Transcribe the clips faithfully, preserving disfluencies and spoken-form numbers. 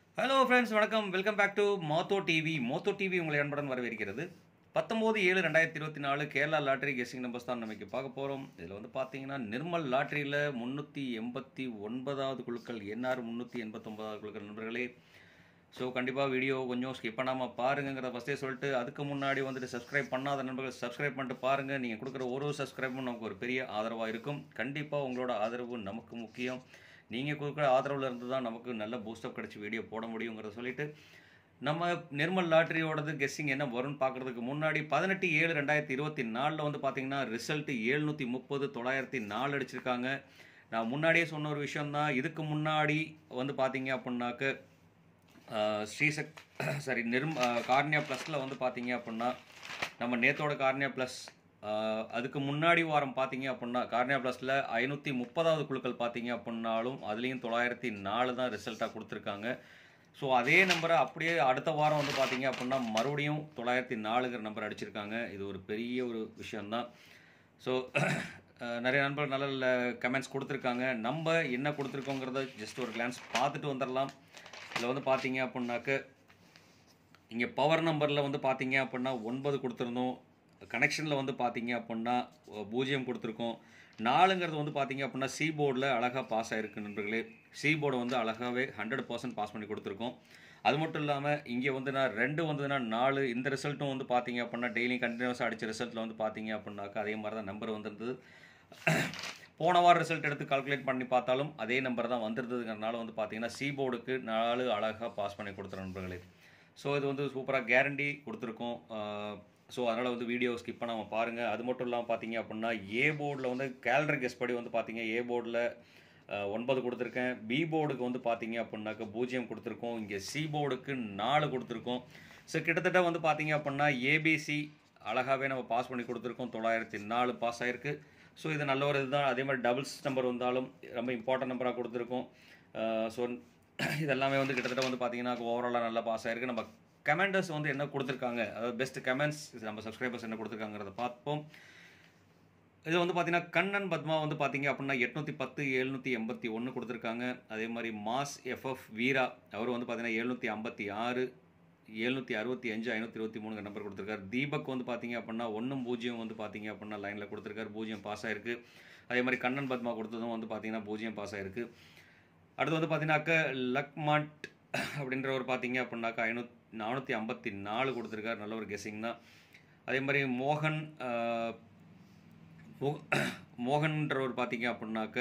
Hello friends, வணக்கம். Welcome back to மோத்தோ TV. மோத்தோ டிவி உங்களை அன்புடன் வரவேற்கிறது. பத்தொம்போது ஏழு ரெண்டாயிரத்தி இருபத்தி நாலு கேரளா லாட்ரி கெஸ்ஸிங் நம்பர்ஸ் தான் நமக்கு பார்க்க போகிறோம். இதில் வந்து பார்த்தீங்கன்னா நிர்மல் லாட்ரியில் முந்நூற்றி எண்பத்தி ஒன்பதாவது குழுக்கள், என்ஆர் முந்நூற்றி எண்பத்தொன்பதாவது குழுக்கள் நண்பர்களே. ஸோ கண்டிப்பாக வீடியோ கொஞ்சம் ஸ்கிப் பண்ணாமல் பாருங்கிறத ஃபஸ்ட்டே சொல்லிட்டு, அதுக்கு முன்னாடி வந்துட்டு சப்ஸ்கிரைப் பண்ணாத நண்பர்கள் சப்ஸ்கிரைப் பண்ணிட்டு பாருங்கள். நீங்கள் கொடுக்குற ஒரு சப்ஸ்கிரைபும் நமக்கு ஒரு பெரிய ஆதரவாக இருக்கும். கண்டிப்பாக உங்களோட ஆதரவு நமக்கு முக்கியம். நீங்கள் கொடுக்குற ஆதரவில் இருந்து தான் நமக்கு நல்ல பூஸ்டப் கிடச்சி வீடியோ போட முடியுங்கிறத சொல்லிவிட்டு, நம்ம நிர்மல் லாட்ரியோடது கெஸ்ஸிங் என்ன வரும்னு பார்க்குறதுக்கு முன்னாடி பதினெட்டு ஏழு ரெண்டாயிரத்தி இருபத்தி நாலில் வந்து பார்த்தீங்கன்னா ரிசல்ட்டு ஏழ்நூற்றி முப்பது தொள்ளாயிரத்தி நாலு அடிச்சிருக்காங்க. நான் முன்னாடியே சொன்ன ஒரு விஷயந்தான். இதுக்கு முன்னாடி வந்து பார்த்தீங்க அப்படின்னாக்க ஸ்ரீசக் சாரி நிர்ம் கார்னியா ப்ளஸில் வந்து பார்த்தீங்க அப்படின்னா நம்ம நேத்தோட கார்னியா ப்ளஸ் அதுக்கு முன்னாடி வாரம் பார்த்தீங்க அப்படின்னா கார்னியா ப்ளஸில் ஐநூற்றி முப்பதாவது குழுக்கள் பார்த்தீங்க அப்படின்னாலும் அதுலேயும் தொள்ளாயிரத்தி நாலு தான் ரிசல்ட்டாக கொடுத்துருக்காங்க. ஸோ அதே நம்பரை அப்படியே அடுத்த வாரம் வந்து பார்த்தீங்க அப்படின்னா மறுபடியும் தொள்ளாயிரத்தி நாலுங்கிற நம்பர் அடிச்சிருக்காங்க. இது ஒரு பெரிய ஒரு விஷயந்தான். ஸோ நிறைய நண்பர்கள் நல்ல நல்ல கமெண்ட்ஸ் கொடுத்துருக்காங்க. நம்ம என்ன கொடுத்துருக்கோங்கிறத ஜஸ்ட் ஒரு கிளான்ஸ் பார்த்துட்டு வந்துடலாம். இதில் வந்து பார்த்தீங்க அப்படின்னாக்க இங்கே பவர் நம்பரில் வந்து பார்த்தீங்க அப்படின்னா ஒன்பது கொடுத்துருந்தோம். கனெக்ஷனில் வந்து பார்த்தீங்க அப்படின்னா பூஜ்ஜியம் கொடுத்துருக்கோம். நாலுங்கிறது வந்து பார்த்தீங்க அப்படின்னா சி போர்டில் அழகாக பாஸ் ஆகிருக்கு நண்பர்களே. சி போர்டை வந்து அழகாகவே ஹண்ட்ரட் பர்சன்ட் பாஸ் பண்ணி கொடுத்துருக்கோம். அது மட்டும் இல்லாமல் இங்கே வந்து நான் ரெண்டு வந்ததுன்னா நாலு, இந்த ரிசல்ட்டும் வந்து பார்த்தீங்க அப்படின்னா டெய்லி கண்டினியூஸாக அடித்த ரிசல்ட்டில் வந்து பார்த்தீங்க அப்படின்னாக்கா அதே மாதிரி தான் நம்பர் வந்திருந்தது. போன வாரம் ரிசல்ட் எடுத்து கால்குலேட் பண்ணி பார்த்தாலும் அதே நம்பர் தான் வந்துருந்ததுங்கிறனால வந்து பார்த்தீங்கன்னா சி போர்டுக்கு நாலு அழகாக பாஸ் பண்ணி கொடுத்துரு நண்பர்களே. ஸோ இது வந்து சூப்பராக கேரண்டி கொடுத்துருக்கோம். ஸோ அதனால் வந்து வீடியோ ஸ்கிப் பண்ணாமல் பாருங்கள். அது மட்டும் இல்லாமல் பார்த்தீங்க அப்படின்னா ஏ போர்டில் வந்து கேலண்டர் கெஸ் படி வந்து பார்த்தீங்க ஏ போர்டில் ஒன்பது கொடுத்துருக்கேன். பி போர்டுக்கு வந்து பார்த்தீங்க அப்படின்னாக்க பூஜ்ஜியம் கொடுத்துருக்கோம். இங்கே சி போர்டுக்கு நாலு கொடுத்துருக்கோம். ஸோ கிட்டத்தட்ட வந்து பார்த்தீங்க அப்படின்னா ஏபிசி அழகாகவே நம்ம பாஸ் பண்ணி கொடுத்துருக்கோம். தொள்ளாயிரத்தி நாலு பாஸ் ஆகிருக்கு. ஸோ இது நல்ல ஒரு இதுதான். அதே மாதிரி டபுள்ஸ் நம்பர் வந்தாலும் ரொம்ப இம்பார்ட்டன்ட் நம்பராக கொடுத்துருக்கோம். ஸோ இதெல்லாமே வந்து கிட்டத்தட்ட வந்து பார்த்தீங்கன்னா ஓவராலாக நல்லா பாஸ் ஆகிருக்கு. நம்ம கமெண்டர்ஸ் வந்து என்ன கொடுத்துருக்காங்க, அதாவது பெஸ்ட் கமெண்ட்ஸ் நம்ம சப்ஸ்கிரைபர்ஸ் என்ன கொடுத்துருக்காங்கிறத பார்ப்போம். இது வந்து பார்த்தீங்கன்னா கண்ணன் பத்மா வந்து பார்த்தீங்க அப்படின்னா எட்நூற்றி பத்து எழுநூற்றி எண்பத்தி ஒன்று கொடுத்துருக்காங்க. அதே மாதிரி மாஸ் எஃப்எஃப் வீரா அவர் வந்து பார்த்தீங்கன்னா எழுநூற்றி ஐம்பத்தி ஆறு எழுநூற்றி அறுபத்தி அஞ்சு ஐநூற்றி இருபத்தி மூணு நம்பர் கொடுத்துருக்காரு. தீபக் வந்து பார்த்தீங்க அப்படின்னா ஒன்றும் பூஜ்ஜியம் வந்து பார்த்தீங்க அப்படின்னா லைனில் கொடுத்துருக்காரு. பூஜ்ஜியம் பாஸ் ஆகிருக்கு. அதே மாதிரி கண்ணன் பத்மா கொடுத்ததும் வந்து பார்த்தீங்கன்னா பூஜ்ஜியம் பாஸ் ஆகிருக்கு. அடுத்து வந்து பார்த்தீங்கன்னாக்க லக்மாட் அப்படின்ற ஒரு பார்த்தீங்க அப்படின்னாக்கா ஐநூத் நானூற்றி ஐம்பத்தி நாலு கொடுத்துருக்காரு. நல்ல ஒரு கெஸ்ஸிங் தான். அதே மாதிரி மோகன் மோகன்றவர் பார்த்தீங்க அப்படின்னாக்க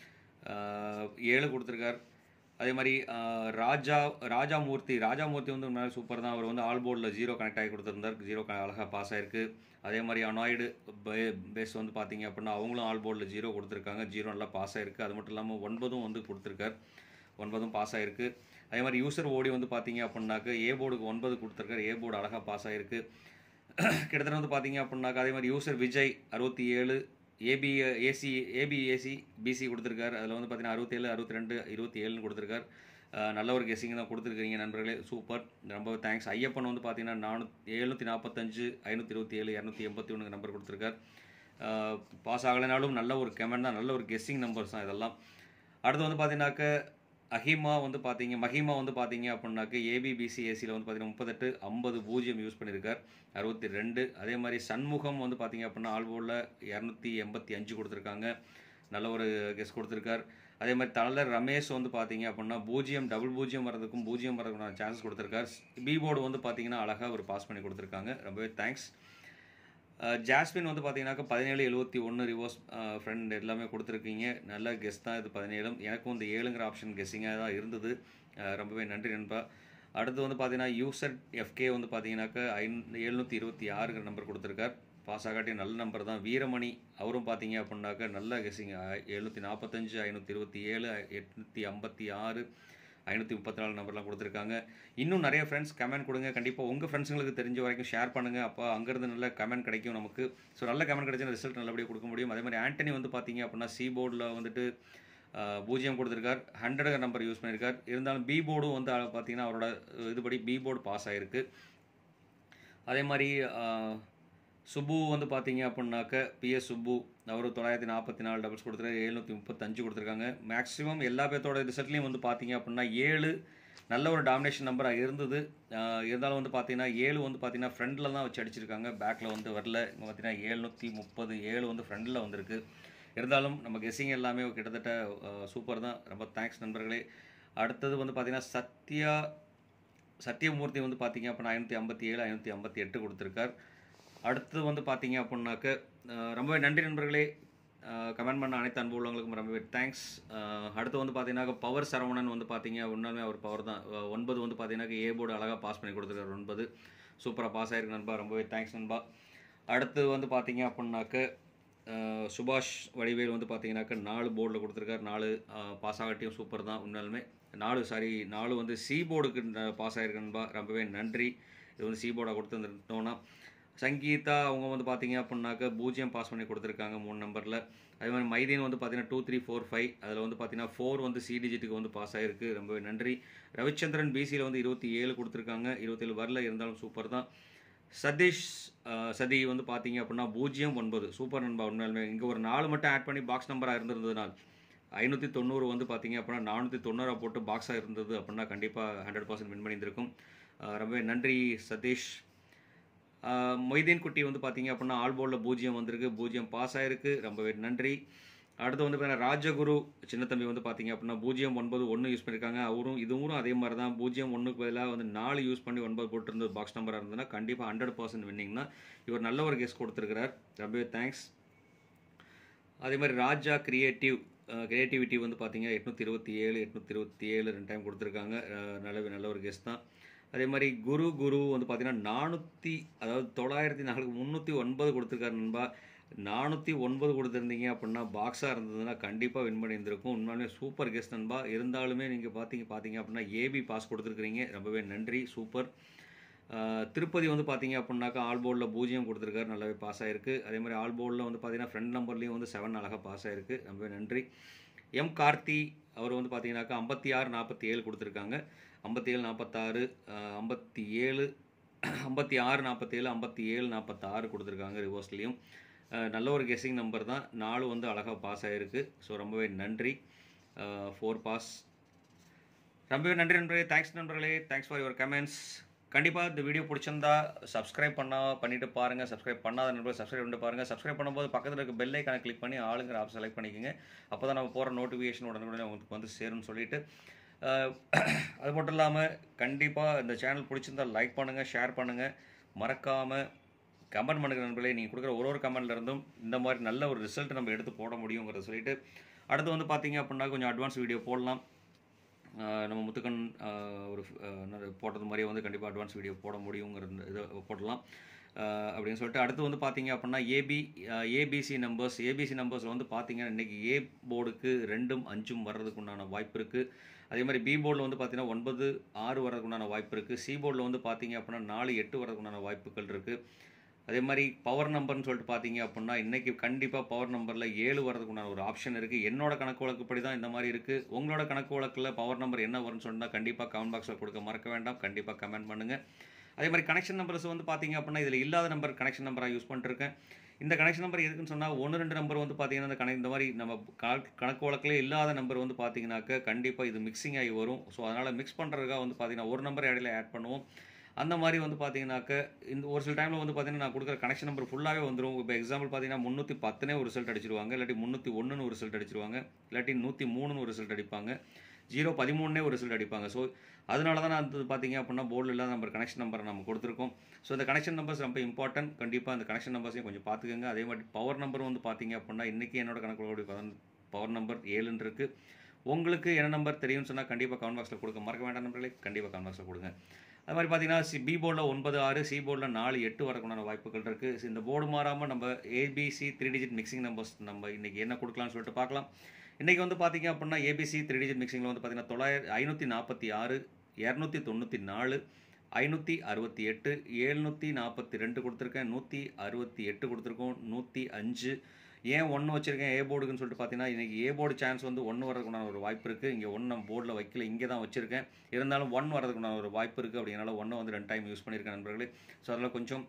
ஏழு கொடுத்துருக்கார். அதே மாதிரி ராஜா ராஜாமூர்த்தி ராஜாமூர்த்தி வந்து உண்மையாக சூப்பர் தான். அவர் வந்து ஆல் போர்டில் ஜீரோ கனெக்ட் ஆகி கொடுத்துருந்தார். ஜீரோ அழகாக பாஸ் ஆகிருக்கு. அதே மாதிரி அனாய்டு பே பேஸ் வந்து பார்த்தீங்க அப்படின்னா அவங்களும் ஆல் போர்டில் ஜீரோ கொடுத்துருக்காங்க. ஜீரோ நல்லா பாஸ் ஆகிருக்கு. அது மட்டும் இல்லாமல் ஒன்பதும் வந்து கொடுத்துருக்கார். ஒன்பதும் பாஸ் ஆகிருக்கு. அதே மாதிரி யூசர் ஓடி வந்து பார்த்தீங்க அப்படின்னாக்க ஏ போர்டுக்கு ஒன்பது கொடுத்துருக்காரு. ஏ போர்டு அழகாக பாஸ் ஆகிருக்கு. கிட்டத்தட்ட வந்து பார்த்தீங்க அப்படின்னாக்கா அதே மாதிரி யூசர் விஜய் அறுபத்தி ஏழு AB AC AB AC BC கொடுத்துருக்காரு. அதில் வந்து பார்த்தீங்கன்னா அறுபத்தேழு அறுபத்தி ரெண்டு இருபத்தி ஏழுன்னு கொடுத்துருக்காரு. நல்ல ஒரு கெஸ்ஸிங் தான் கொடுத்துருக்கீங்க நண்பர்களே. சூப்பர், ரொம்ப தேங்க்ஸ். ஐயப்பன் வந்து பார்த்தீங்கன்னா நானூற்றி எழுநூற்றி நாற்பத்தஞ்சு ஐநூற்றி இருபத்தி ஏழு இரநூத்தி எண்பத்தி ஒன்று நம்பர் கொடுத்துருக்கார். பாஸ் ஆகலைனாலும் நல்ல ஒரு கமெண்ட் தான், நல்ல ஒரு கெஸ்ஸிங் நம்பர்ஸ் தான் இதெல்லாம். அடுத்து வந்து பார்த்தீங்கன்னாக்க அஹிமா வந்து பார்த்தீங்க மஹிமா வந்து பார்த்தீங்க அப்படின்னாக்க ஏபிபிசி ஏசியில் வந்து பார்த்தீங்கன்னா முப்பத்தெட்டு ஐம்பது பூஜ்ஜியம் யூஸ் பண்ணியிருக்கார். அறுபத்தி ரெண்டு. அதே மாதிரி சண்முகம் வந்து பார்த்தீங்க அப்படின்னா ஆல்போர்டில் இரநூத்தி எண்பத்தி அஞ்சு கொடுத்துருக்காங்க. நல்ல ஒரு கெஸ் கொடுத்துருக்கார். அதே மாதிரி தலர் ரமேஷ் வந்து பார்த்தீங்க அப்படின்னா பூஜ்ஜியம் டபுள் பூஜ்ஜியம் வரதுக்கும் பூஜ்ஜியம் வரதுக்கும் சான்ஸ் கொடுத்துருக்கார். பி போர்டு வந்து பார்த்தீங்கன்னா அழகாக ஒரு பாஸ் பண்ணி கொடுத்துருக்காங்க. ரொம்பவே தேங்க்ஸ். ஜாஸ்மின் வந்து பார்த்தீங்கன்னாக்கா பதினேழு எழுபத்தி ஒன்று ரிவர்ஸ் ஃப்ரெண்ட் எல்லாமே கொடுத்துருக்கீங்க. நல்ல கெஸ் தான் இது. பதினேழும் எனக்கும் இந்த ஏழுங்கிற ஆப்ஷன் கெஸ்ஸிங்காக தான் இருந்தது. ரொம்பவே நன்றி நண்பா. அடுத்து வந்து பார்த்தீங்கன்னா யூசர் எஃப்கே வந்து பார்த்தீங்கன்னாக்கா ஐநூ எழுநூற்றி இருபத்தி ஆறுங்கிற நம்பர் கொடுத்துருக்கார். பாஸ் ஆகாட்டி நல்ல நம்பர் தான். வீரமணி அவரும் பார்த்தீங்க அப்படின்னாக்கா நல்ல கெஸ்ஸிங் எழுநூற்றி நாற்பத்தஞ்சு ஐநூற்றி இருபத்தி ஏழு எட்நூற்றி ஐம்பத்தி ஆறு ஐநூற்றி முப்பத்தி நாலு நம்பர்லாம் கொடுத்துருக்காங்க. இன்னும் நிறைய ஃப்ரெண்ட்ஸ் கமெண்ட் கொடுங்க. கண்டிப்பாக உங்கள் ஃப்ரெண்ட்ஸுங்களுக்கு தெரிஞ்ச வரைக்கும் ஷேர் பண்ணுங்கள். அப்போ அங்கேருந்து நல்ல கமெண்ட் கிடைக்கும் நமக்கு. ஸோ நல்ல கமெண்ட் கிடைச்சா ரிசல்ட் நல்லபடியாக கொடுக்க முடியும். அதே மாதிரி ஆண்டனி வந்து பார்த்தீங்க அப்படின்னா சி போர்டில் வந்துட்டு பூஜ்ஜியம் கொடுத்துருக்கார். ஹண்ட்ரட் நம்பர் யூஸ் பண்ணியிருக்கார். இருந்தாலும் பி போர்டும் வந்து பார்த்தீங்கன்னா அவரோட இதுபடி பி போர்டு பாஸ் ஆகிருக்கு. அதே மாதிரி சுப்பு வந்து பார்த்தீங்க அப்படின்னாக்க பிஎஸ் சுப்பு அவர் தொள்ளாயிரத்தி நாற்பத்தி நாலு டபுள்ஸ் கொடுத்துருக்காரு. எழுநூற்றி முப்பத்தஞ்சு கொடுத்துருக்காங்க. மேக்ஸிமம் எல்லா பேர்த்தோட ரிசல்ட்லேயும் வந்து பார்த்தீங்க அப்படின்னா ஏழு நல்ல ஒரு டாமினேஷன் நம்பராக இருந்தது. இருந்தாலும் வந்து பார்த்தீங்கன்னா ஏழு வந்து பார்த்தீங்கன்னா ஃப்ரண்டில் தான் வச்சு அடிச்சிருக்காங்க, பேக்கில் வந்து வரல. இங்கே பார்த்தீங்கன்னா ஏழ்நூற்றி முப்பது ஏழு வந்து ஃப்ரண்டில் வந்திருக்கு. இருந்தாலும் நம்ம கெஸ்ஸிங் எல்லாமே கிட்டத்தட்ட சூப்பர் தான். ரொம்ப தேங்க்ஸ் நண்பர்களே. அடுத்தது வந்து பார்த்தீங்கன்னா சத்யா சத்தியமூர்த்தி வந்து பார்த்தீங்க அப்படின்னா ஐநூற்றி ஐம்பத்தி ஏழு ஐநூற்றி ஐம்பத்தி எட்டு கொடுத்துருக்கார். அடுத்தது வந்து பார்த்தீங்க அப்படின்னாக்க ரொம்பவே நன்றி நண்பர்களே. கமெண்ட் பண்ண அனைத்து அன்பு உள்ளவங்களுக்கும் ரொம்பவே தேங்க்ஸ். அடுத்து வந்து பார்த்தீங்கன்னா பவர் சரவணன் வந்து பார்த்தீங்க உண்மையுமே அவர் பவர் தான். ஒன்பது வந்து பார்த்தீங்கன்னா ஏ போர்டு அழகாக பாஸ் பண்ணி கொடுத்துருக்காரு. ஒன்பது சூப்பராக பாஸ் ஆகிருக்கு நண்பா, ரொம்பவே தேங்க்ஸ் நண்பா. அடுத்து வந்து பார்த்தீங்க அப்படின்னாக்க சுபாஷ் வடிவேல் வந்து பார்த்தீங்கன்னாக்க நாலு போர்டில் கொடுத்துருக்காரு. நாலு பாஸ் ஆகட்டியும் சூப்பர் தான் உண்மையாலுமே. நாலு சாரி நாலு வந்து சி போர்டுக்கு பாஸ் ஆகிருக்கு நண்பா, ரொம்பவே நன்றி. இது வந்து சி போர்டாக கொடுத்துருந்தோன்னா. சங்கீதா அவங்க வந்து பார்த்தீங்க அப்படின்னாக்க பூஜ்ஜியம் பாஸ் பண்ணி கொடுத்துருக்காங்க மூணு நம்பரில். அதே மாதிரி மைதீன் வந்து பார்த்தீங்கன்னா டூ த்ரீ ஃபோர் ஃபைவ் அதில் வந்து பார்த்தீங்கன்னா ஃபோர் வந்து சி டிஜிட்டுக்கு வந்து பாஸ் ஆகிருக்கு, ரொம்பவே நன்றி. ரவிச்சந்திரன் பிசியில் வந்து இருபத்தி ஏழு கொடுத்துருக்காங்க, இருபத்தேழு வரல, இருந்தாலும் சூப்பர் தான். சதீஷ் சதி வந்து பார்த்தீங்க அப்படின்னா பூஜ்ஜியம் ஒன்பது சூப்பர் நண்பா உண்மையாலுமே. இங்கே ஒரு நாலு மட்டும் ஆட் பண்ணி பாக்ஸ் நம்பராக இருந்திருந்ததுனால் ஐநூற்றி தொண்ணூறு வந்து பார்த்தீங்க அப்படின்னா நானூற்றி தொண்ணூறாக போட்டு பாக்ஸாக இருந்தது அப்படின்னா கண்டிப்பாக ஹண்ட்ரட் பர்சன்ட் வின் பண்ணியிருந்திருக்கும். ரொம்பவே நன்றி சதீஷ். மொய்தீன் குட்டி வந்து பார்த்தீங்க அப்படின்னா ஆல் போர்டில் பூஜ்ஜியம் வந்திருக்கு, பூஜ்ஜியம் பாஸ் ஆகிருக்கு, ரொம்பவே நன்றி. அடுத்து வந்து பார்த்தீங்கன்னா ராஜகுரு சின்னத்தம்பி வந்து பார்த்தீங்க அப்படின்னா பூஜ்ஜியம் ஒன்பது ஒன்று யூஸ் பண்ணியிருக்காங்க. அவரும் இதுவும் அதே மாதிரி தான் பூஜ்ஜியம் ஒன்றுக்கு பதிலாக வந்து நாலு யூஸ் பண்ணி ஒன்பது போட்டிருந்தது பாக்ஸ் நம்பராக இருந்ததுன்னா கண்டிப்பாக ஹண்ட்ரட் பர்சன்ட் வின்னிங் தான். இவர் நல்ல ஒரு கெஸ் கொடுத்துருக்கிறார், ரொம்பவே தேங்க்ஸ். அதே மாதிரி ராஜா கிரியேட்டிவ் கிரியேட்டிவிட்டி வந்து பார்த்தீங்கன்னா எட்நூற்றி இருபத்தி ஏழு எட்நூற்றி இருபத்தி ஏழு ரெண்டு டைம் கொடுத்துருக்காங்க, நல்ல நல்ல ஒரு கெஸ் தான். அதே மாதிரி குரு குரு வந்து பார்த்தீங்கன்னா நானூற்றி அதாவது தொள்ளாயிரத்தி நாலுக்கு முந்நூற்றி ஒன்பது கொடுத்துருக்காரு நண்பா. நானூற்றி ஒன்பது கொடுத்துருந்தீங்க அப்படின்னா பாக்ஸாக இருந்ததுன்னா கண்டிப்பாக வின் பண்ணியிருந்திருக்கும். உண்மையுமே சூப்பர் கெஸ் நண்பா. இருந்தாலுமே நீங்கள் பார்த்தீங்க பார்த்தீங்க அப்படின்னா ஏபி பாஸ் கொடுத்துருக்குறீங்க, ரொம்பவே நன்றி, சூப்பர். திருப்பதி வந்து பார்த்தீங்க அப்படின்னாக்கா ஆல் போர்டில் பூஜ்ஜியம் கொடுத்துருக்காரு, நல்லாவே பாஸ் ஆகிருக்கு. அதே மாதிரி ஆல் போர்டில் வந்து பார்த்தீங்கன்னா ஃப்ரண்ட் நம்பர்லேயும் வந்து செவன் அழகாக பாஸ் ஆகிருக்கு, ரொம்பவே நன்றி. எம் கார்த்தி அவர் வந்து பார்த்தீங்கன்னாக்கா ஐம்பத்தி ஆறு நாற்பத்தி ஏழு கொடுத்துருக்காங்க, ஐம்பத்தி ஏழு நாற்பத்தாறு ஐம்பத்தி ஏழு ஐம்பத்தி ஆறு நாற்பத்தேழு ஐம்பத்தி ஏழு நாற்பத்தாறு கொடுத்துருக்காங்க ரிவர்ஸ்லேயும். நல்ல ஒரு கெஸ்ஸிங் நம்பர் தான், நாலு வந்து அழகாக பாஸ் ஆகிருக்கு. ஸோ ரொம்பவே நன்றி, ஃபோர் பாஸ். ரொம்பவே நன்றி நண்பர்களே, தேங்க்ஸ் நண்பர்களே, தேங்க்ஸ் ஃபார் யுவர் கமெண்ட்ஸ். கண்டிப்பாக இந்த வீடியோ பிடிச்சிருந்தா சப்ஸ்கிரைப் பண்ணால் பண்ணிவிட்டு பாருங்கள். சப்ஸ்கிரைப் பண்ணாத நண்பர்கள் சப்ஸ்கிரைப் பண்ணிட்டு பாருங்கள். சப்ஸ்கிரைப் பண்ணும்போது பக்கத்தில் இருக்க பெல் ஐக்கானை கிளிக் பண்ணி ஆளுங்கிற ஆப்ஷன் செலக்ட் பண்ணிக்கோங்க. அப்போ தான் நம்ம போகிற நோட்டிஃபிகேஷன் உடனே உங்களுக்கு வந்து சேரும்னு சொல்லிவிட்டு, அது மட்டும் இல்லாமல் கண்டிப்பாக இந்த சேனல் பிடிச்சிருந்தால் லைக் பண்ணுங்கள், ஷேர் பண்ணுங்கள், மறக்காமல் கமெண்ட் பண்ணுங்கள் நண்பர்களே. நீங்கள் கொடுக்குற ஒரு ஒரு கமெண்ட்லேருந்தும் இந்த மாதிரி நல்ல ஒரு ரிசல்ட் நம்ம எடுத்து போட முடியுங்கிறத சொல்லிவிட்டு, அடுத்து வந்து பார்த்தீங்க அப்படின்னா கொஞ்சம் அட்வான்ஸ் வீடியோ போடலாம். நம்ம முத்துக்கன் ஒரு போட்டது மாதிரியே வந்து கண்டிப்பாக அட்வான்ஸ் வீடியோ போட முடியுங்கிற இதை போடலாம் அப்படின்னு சொல்லிட்டு, அடுத்து வந்து பார்த்தீங்க அப்படின்னா ஏபி ஏபிசி நம்பர்ஸ் ஏபிசி நம்பர்ஸில் வந்து பார்த்தீங்கன்னா இன்றைக்கி ஏ போர்டுக்கு ரெண்டும் அஞ்சும் வர்றதுக்கு உண்டான வாய்ப்பு இருக்குது. அதே மாதிரி பி போர்டில் வந்து பார்த்தீங்கன்னா ஒன்பது ஆறு வர்றதுக்கு உண்டான வாய்ப்பு இருக்குது. சி போர்டில் வந்து பார்த்தீங்க அப்படின்னா நாலு எட்டு வர்றதுக்கு உண்டான வாய்ப்புகள் இருக்குது. அதே மாதிரி பவர் நம்பர்னு சொல்லிட்டு பார்த்தீங்க அப்படின்னா இன்றைக்கி கண்டிப்பாக பவர் நம்பரில் ஏழு வரதுக்கு உண்டான ஒரு ஆப்ஷன் இருக்குது. என்னோட கணக்கு வழக்குப்படி தான் இந்த மாதிரி இருக்குது. உங்களோட கணக்கு வழக்கில் பவர் நம்பர் என்ன வரும்னு சொன்னால் கண்டிப்பாக கமெண்ட் பாக்ஸில் கொடுக்க மறக்க வேண்டாம், கண்டிப்பாக கமெண்ட் பண்ணுங்கள். அதே மாதிரி கனெக்ஷன் நம்பர்ஸ் வந்து பார்த்தீங்க அப்படின்னா இதில் இல்லாத நம்பர் கனெக்ஷன் நம்பராக யூஸ் பண்ணிருக்கேன். இந்த கனெக்ஷன் நம்பர் எதுக்குன்னு சொன்னால் ஒன்று ரெண்டு நம்பர் வந்து பார்த்தீங்கன்னா இந்த கணக்கு இந்த மாதிரி நம்ம கணக்கு வழக்கில் இல்லாத நம்பர் வந்து பார்த்தீங்கன்னாக்க கண்டிப்பாக இது மிக்சிங் ஆகி வரும். ஸோ அதனால் மிக்ஸ் பண்ணுறதுக்காக வந்து பார்த்தீங்கன்னா ஒரு நம்பர் இடையில ஆட் பண்ணுவோம். அந்த மாதிரி வந்து பார்த்தீங்கன்னாக்க இந்த ஒரு சில டைமில் வந்து பார்த்தீங்கன்னா நான் கொடுக்குற கனெக்ஷன் நம்பர் ஃபுல்லாகவே வந்துடும். இப்போ எக்ஸாம்பிள் பார்த்தீங்கன்னா முந்நூற்றி பத்துனே ஒரு ரிசல்ட் அடிச்சிருவாங்க, இல்லாட்டி முந்நூற்றி ஒன்றுன்னு ஒரு ரிசல்ட் அடிச்சிருவாங்க, இல்லாட்டி நூற்றி மூணுன்னு ஒரு ரிசல்ட் அடிப்பாங்க, ஜீரோ பதிமூணுனே ஒரு ரிசல்ட் அடிப்பாங்க. ஸோ அதனால தான் நான் வந்து பார்த்தீங்க அப்படின்னா போர்டில் இல்லாத நம்பர் கனெக்ஷன் நம்பரை நம்ம கொடுத்துருக்கோம். ஸோ இந்த கனெக்ஷன் நம்பர்ஸ் ரொம்ப இம்பார்ட்டன்ட், கண்டிப்பாக அந்த கனெக்ஷன் நம்பர்ஸையும் கொஞ்சம் பார்த்துக்கோங்க. அதே மாதிரி பவர் நம்பர் வந்து பார்த்தீங்க அப்படின்னா இன்றைக்கி என்னோட கணக்கு பவர் நம்பர் ஏழுன்னு இருக்குது. உங்களுக்கு என்ன நம்பர் தெரியும்னு சொன்னால் கண்டிப்பாக கமெண்ட் பாக்ஸில் கொடுக்க மறக்க வேண்டாம் நம்பர்களே, கண்டிப்பாக கமெண்ட் பாக்ஸில் கொடுங்க. அது மாதிரி பார்த்தீங்கன்னா சி பி போர்டில் ஒன்பது ஆறு சி போர்டில் நாலு எட்டு வரக்குண்டான வாய்ப்புகள் இருக்குது. இந்த போர்டு மாறாமல் நம்ம ABC three digit mixing numbers நம்ம இன்றைக்கி என்ன கொடுக்கலாம்னு சொல்லிட்டு பார்க்கலாம். இன்றைக்கி வந்து பார்த்தீங்க அப்படின்னா ஏபிசி த்ரீ டிஜிட் மிக்சிங்கில் வந்து பார்த்தீங்கன்னா தொள்ளாயிரம் ஐநூற்றி நாற்பத்தி ஆறு இரநூத்தி தொண்ணூற்றி நாலு ஐநூற்றி அறுபத்தி எட்டு எழுநூற்றி நாற்பத்தி ரெண்டு கொடுத்துருக்கேன், நூற்றி அறுபத்தி எட்டு கொடுத்துருக்கோம், நூற்றி அஞ்சு. ஏன் ஒன்று வச்சுருக்கேன் ஏ போர்டுக்குன்னு சொல்லிட்டு பார்த்தீங்கன்னா இன்றைக்கி ஏ போர்டு சான்ஸ் வந்து ஒன்று வரதுக்குண்டான ஒரு வாய்ப்பு இருக்குது. இங்கே ஒன்று நம்ம போர்டில் வைக்கல, இங்கே தான் வச்சுருக்கேன். இருந்தாலும் ஒன் வரதுக்குண்டான ஒரு வாய்ப்பு இருக்குது. அப்படினால ஒன்று வந்து ரெண்டு டைம் யூஸ் பண்ணியிருக்கேன் நண்பர்களே. ஸோ அதில் கொஞ்சம்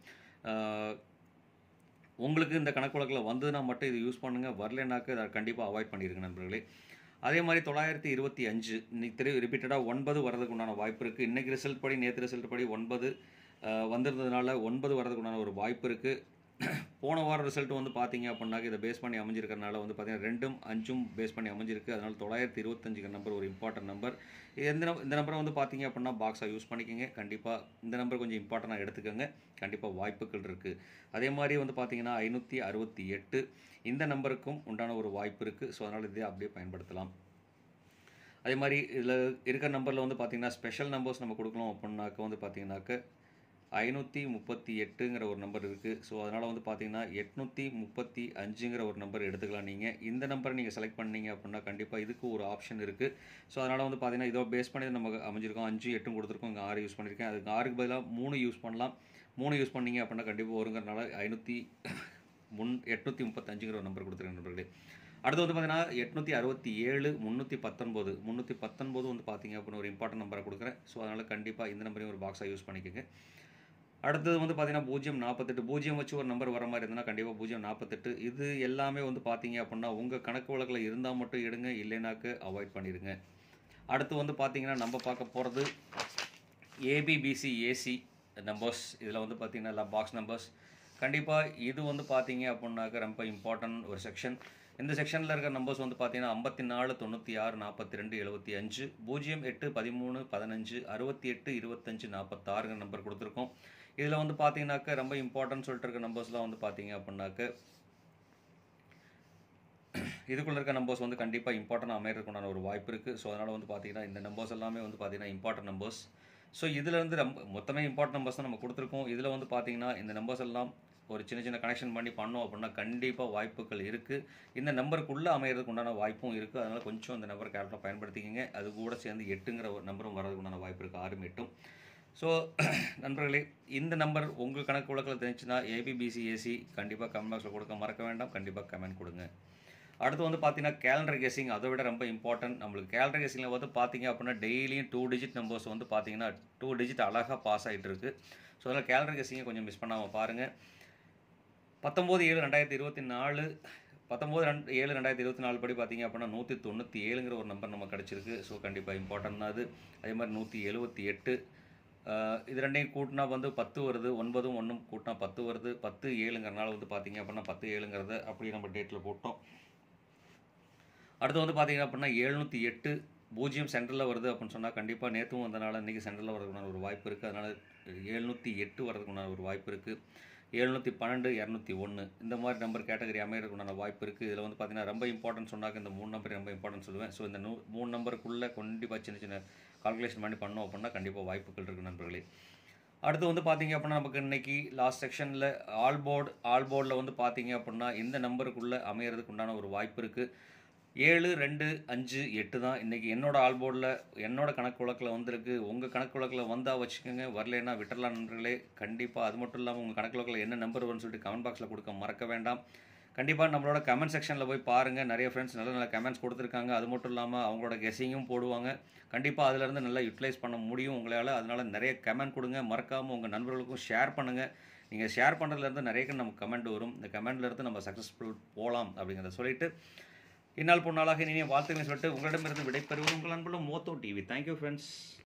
உங்களுக்கு இந்த கணக்கு வழக்கில் வந்ததுன்னா மட்டும் இது யூஸ் பண்ணுங்கள், வரலைனாக்க அதை கண்டிப்பாக அவாய்ட் பண்ணியிருக்கேன் நண்பர்களே. அதே மாதிரி தொள்ளாயிரத்தி இருபத்தி அஞ்சு இன்னைக்கு திரு ரிப்பீட்டடாக ஒன்பது வரதுக்கு உண்டான வாய்ப்பு இருக்குது. இன்றைக்கி ரிசல்ட் படி நேற்று ரிசல்ட் படி ஒன்பது வந்திருந்ததுனால ஒன்பது வரதுக்கு உண்டான ஒரு வாய்ப்பு இருக்குது. போன வாரம் ரிசல்ட் வந்து பார்த்தீங்க அப்படின்னாக்க இதை பேஸ் பண்ணி அமைஞ்சிருக்கிறனால வந்து பார்த்தீங்கன்னா ரெண்டும் அஞ்சும் பேஸ் பண்ணி அமைஞ்சிருக்கு. அதனால் தொள்ளாயிரத்தி இருபத்தஞ்சுங்கிற நம்பர் ஒரு இம்பார்ட்டன்ட் நம்பர். எந்த இந்த நம்பரை வந்து பார்த்தீங்க அப்படின்னா பாக்ஸாக யூஸ் பண்ணிக்கோங்க. கண்டிப்பாக இந்த நம்பர் கொஞ்சம் இம்பார்ட்டண்ட்டாக எடுத்துக்கோங்க. கண்டிப்பாக வாய்ப்புகள் இருக்குது. அதே மாதிரி வந்து பார்த்தீங்கன்னா ஐநூற்றி அறுபத்தி எட்டு இந்த நம்பருக்கும் உண்டான ஒரு வாய்ப்பு இருக்குது. ஸோ அதனால் இதே அப்படியே பயன்படுத்தலாம். அதே மாதிரி இதில் இருக்கிற நம்பரில் வந்து பார்த்திங்கன்னா ஸ்பெஷல் நம்பர்ஸ் நம்ம கொடுக்கணும் அப்படின்னாக்க வந்து பார்த்திங்கனாக்க ஐநூற்றி முப்பத்தி எட்டுங்கிற ஒரு நம்பர் இருக்குது. ஸோ அதனால் வந்து பார்த்திங்கன்னா எட்நூற்றி முப்பத்தி அஞ்சுங்கிற ஒரு நம்பர் எடுத்துக்கலாம். நீங்கள் இந்த நம்பரை நீங்கள் செலக்ட் பண்ணீங்க அப்படின்னா கண்டிப்பாக இதுக்கு ஒரு ஆப்ஷன் இருக்குது. ஸோ அதனால் வந்து பார்த்திங்கன்னா இதோ பேஸ் பண்ணி நம்ம அமைஞ்சிருக்கோம். அஞ்சு எட்டும் கொடுத்துருக்கோம். இங்கே ஆறு யூஸ் பண்ணியிருக்கேன். அதுக்கு ஆறுக்கு பதிலாக மூணு யூஸ் பண்ணலாம். மூணு யூஸ் பண்ணிங்க அப்படின்னா கண்டிப்பாக வருங்கிறனால ஐநூற்றி முன் எட்நூற்றி முப்பத்தஞ்சுங்கிற ஒரு நம்பர் கொடுத்துருக்கேன் நண்பர்களே. அடுத்து வந்து பார்த்தீங்கன்னா எட்நூற்றி அறுபத்தி ஏழு முந்நூற்றி பத்தொன்பது முந்நூற்றி பத்தொன்பது வந்து பார்த்தீங்க அப்படின்னு ஒரு இம்பார்ட்டன்ட் நம்பரை கொடுக்குறேன். ஸோ அதனால் கண்டிப்பாக இந்த நம்பரையும் ஒரு பாக்ஸாக யூஸ் பண்ணிக்கோங்க. அடுத்தது வந்து பார்த்தீங்கன்னா பூஜ்ஜியம் நாற்பத்தெட்டு பூஜ்ஜியம் வச்சு ஒரு நம்பர் வர மாதிரி இருந்ததுன்னா கண்டிப்பாக பூஜ்ஜியம் நாற்பத்தெட்டு இது எல்லாமே வந்து பார்த்தீங்க அப்படின்னா உங்கள் கணக்கு வழக்கில் இருந்தால் மட்டும் எடுங்க, இல்லைனாக்கு அவாய்ட் பண்ணிடுங்க. அடுத்து வந்து பார்த்தீங்கன்னா நம்ம பார்க்க போகிறது ஏபிபிசி ஏசி நம்பர்ஸ். இதில் வந்து பார்த்தீங்கன்னா எல்லாம் பாக்ஸ் நம்பர்ஸ். கண்டிப்பாக இது வந்து பார்த்தீங்க அப்படின்னாக்க ரொம்ப இம்பார்ட்டன்ட் ஒரு செக்ஷன். இந்த செக்ஷனில் இருக்கிற நம்பர்ஸ் வந்து பார்த்தீங்கன்னா ஐம்பத்தி நாலு தொண்ணூற்றி ஆறு நாற்பத்தி ரெண்டு எழுபத்தி அஞ்சு பூஜ்ஜியம் எட்டு பதிமூணு பதினஞ்சு அறுபத்தி எட்டு இருபத்தஞ்சு நாற்பத்தாறுங்கிற நம்பர் கொடுத்துருக்கோம். இதில் வந்து பார்த்தீங்கன்னாக்க ரொம்ப இம்பார்ட்டன்ட் சொல்லிட்டு இருக்க நம்பர்ஸ்லாம் வந்து பார்த்தீங்க அப்படின்னாக்க இதுக்குள்ளே இருக்க நம்பர்ஸ் வந்து கண்டிப்பாக இம்பார்ட்டன்ட் அமைகிறதுக்குண்டான ஒரு வாய்ப்பு இருக்குது. ஸோ அதனால் வந்து பார்த்தீங்கன்னா இந்த நம்பர்ஸ் எல்லாமே வந்து பார்த்தீங்கன்னா இம்பார்ட்டன்ட் நம்பர்ஸ். ஸோ இதிலேருந்து ரொம்ப மொத்தமே இம்பார்ட்டன்ட் நம்பர்ஸ் தான் நம்ம கொடுத்துருக்கோம். இதில் வந்து பார்த்தீங்கன்னா இந்த நம்பர்ஸ் எல்லாம் ஒரு சின்ன சின்ன கனெக்ஷன் பண்ணி பண்ணோம் அப்படின்னா கண்டிப்பாக வாய்ப்புகள் இருக்குது. இந்த நம்பருக்குள்ளே அமைகிறதுக்கு உண்டான வாய்ப்பும் இருக்குது. அதனால் கொஞ்சம் இந்த நம்பர் கேரக்டராக பயன்படுத்திக்கிங்க. அது கூட சேர்ந்து எட்டுங்கிற ஒரு நம்பரும் வரதுக்கு உண்டான வாய்ப்பு இருக்குது, ஆறும் எட்டும். ஸோ நண்பர்களே, இந்த நம்பர் உங்கள் கணக்கு வழக்கில் தெரிஞ்சுன்னா ஏபிபிசி ஏசி கண்டிப்பாக கமெண்ட் பாக்ஸில் கொடுக்க மறக்க வேண்டாம். கண்டிப்பாக கமெண்ட் கொடுங்க. அடுத்து வந்து பார்த்தீங்கன்னா கேலண்டர் கெஸிங், அதை விட ரொம்ப இம்பார்ட்டன்ட். நம்மளுக்கு கேலண்டர் கெஸிங்கில் வந்து பார்த்தீங்க அப்படின்னா டெய்லியும் டூ டிஜிட் நம்பர்ஸ் வந்து பார்த்தீங்கன்னா டூ டிஜிட் அழகாக பாஸ் ஆகிட்டு இருக்குது. ஸோ அதனால் கேலண்டர் கெஸிங்கை கொஞ்சம் மிஸ் பண்ணாமல் பாருங்கள். பத்தொம்போது ஏழு ரெண்டாயிரத்தி இருபத்தி நாலு பத்தொம்போது ரெண்டு ஏழு ரெண்டாயிரத்தி இருபத்தி நாலு படி பார்த்தீங்க அப்படின்னா நூற்றி தொண்ணூற்றி ஏழுங்கிற ஒரு நம்பர் நம்ம கிடச்சிருக்கு. ஸோ கண்டிப்பாக இம்பார்ட்டன்ட் தான் அது. அதே மாதிரி நூற்றி எழுபத்தி எட்டு இது ரெண்டையும் கூட்டினா வந்து பத்து வருது. ஒன்பதும் ஒன்றும் கூட்டினா பத்து வருது. பத்து ஏழுங்கிறனால வந்து பார்த்தீங்க அப்படின்னா பத்து ஏழுங்கிறத அப்படி நம்ம டேட்டில் போட்டோம். அடுத்து வந்து பார்த்தீங்க அப்படின்னா எழுநூற்றி எட்டு பூஜ்ஜியம் சென்டரில் வருது அப்படின்னு சொன்னால் கண்டிப்பாக நேற்றும் வந்தனால இன்றைக்கி சென்டரில் வரதுக்குண்டான ஒரு வாய்ப்பு இருக்குது. அதனால் எழுநூற்றி எட்டு வரதுக்குண்டான ஒரு வாய்ப்பு இருக்குது. எழுநூற்றி பன்னெண்டு இரநூத்தி ஒன்று இந்த மாதிரி நம்பர் கேட்டகரி அமைகிறதுக்குண்டான வாய்ப்பு இருக்குது. இதில் வந்து பார்த்தீங்கன்னா ரொம்ப இம்பார்ட்டன்ட் சொன்னாக்க இந்த மூணு நம்பர் ரொம்ப இம்பார்ட்டன்ட் சொல்லுவேன். ஸோ இந்த நூ மூணு நம்பருக்குள்ளே கண்டிப்பாக சின்ன சின்ன கால்குலேஷன் பண்ணி பண்ணோம் அப்படின்னா கண்டிப்பாக வாய்ப்புகள் இருக்குது நண்பர்களே. அடுத்து வந்து பார்த்தீங்க அப்படின்னா நமக்கு இன்றைக்கி லாஸ்ட் செக்ஷனில் ஆல் போர்டு ஆல் போர்டில் வந்து பார்த்தீங்க அப்படின்னா இந்த நம்பருக்குள்ளே அமைகிறதுக்கு உண்டான ஒரு வாய்ப்பு இருக்குது. ஏழு ரெண்டு அஞ்சு எட்டு தான் இன்றைக்கி என்னோட ஆல் போர்டில் என்னோட கணக்கு வழக்கில் வந்திருக்கு. உங்கள் கணக்கு வழக்கில் வந்தால் வச்சுக்கோங்க, வரலைன்னா விட்டுறலாம் நண்பர்களே. கண்டிப்பாக அது மட்டும் இல்லாமல் உங்கள் கணக்கு வழக்கில் என்ன நம்பர் வரும்னு சொல்லிட்டு கமெண்ட் பாக்ஸில் கொடுக்க மறக்க வேண்டாம். கண்டிப்பாக நம்மளோட கமெண்ட் செக்ஷனில் போய் பாருங்கள். நிறைய ஃப்ரெண்ட்ஸ் நல்ல நல்ல கமெண்ட்ஸ் கொடுத்துருக்காங்க. அது மட்டும் இல்லாமல் அவங்களோட கெஸிங்கும் போடுவாங்க. கண்டிப்பாக அதிலேருந்து நல்லா யூட்டிலைஸ் பண்ண முடியும் உங்களால். அதனால் நிறைய கமெண்ட் கொடுங்க. மறக்காமல் உங்கள் நண்பர்களுக்கும் ஷேர் பண்ணுங்கள். நீங்கள் ஷேர் பண்ணுறதுலேருந்து நிறைய நமக்கு கமெண்ட் வரும். இந்த கமெண்ட்லேருந்து நம்ம சக்ஸஸ்ஃபுல் போகலாம் அப்படிங்கிறத சொல்லிவிட்டு இந்நாள் பொன்னாளாக இனிய வாழ்த்துக்களை சொல்லிட்டு உங்களிடமிருந்து விடைபெறுவது உங்கள் அன்புள்ள மோத்தோ டிவி. Thank you friends.